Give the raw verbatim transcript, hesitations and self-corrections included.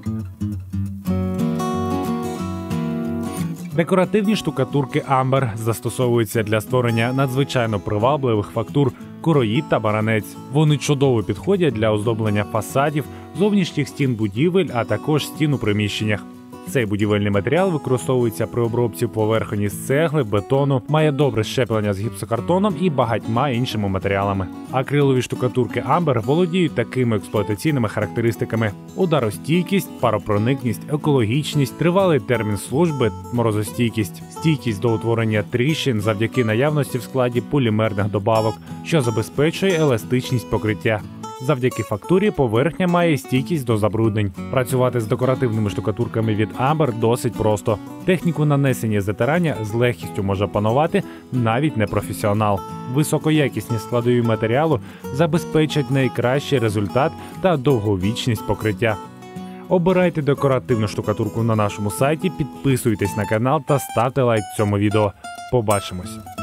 Декоративні штукатурки Амбер застосовуються для створення надзвичайно привабливих фактур короїд та баранець. Вони чудово підходять для оздоблення фасадів, зовнішніх стін будівель, а також стін у приміщеннях. Цей будівельний матеріал використовується при обробці поверхні з цегли, бетону, має добре щеплення з гіпсокартоном і багатьма іншими матеріалами. Акрилові штукатурки Амбер володіють такими експлуатаційними характеристиками: ударостійкість, паропроникність, екологічність, тривалий термін служби, морозостійкість, стійкість до утворення тріщин завдяки наявності в складі полімерних добавок, що забезпечує еластичність покриття. Завдяки фактурі поверхня має стійкість до забруднень. Працювати з декоративними штукатурками від Амбер досить просто. Техніку нанесення і затирання з легкістю може опанувати навіть непрофесіонал. Високоякісні складові матеріалу забезпечать найкращий результат та довговічність покриття. Обирайте декоративну штукатурку на нашому сайті, підписуйтесь на канал та ставте лайк цьому відео. Побачимось!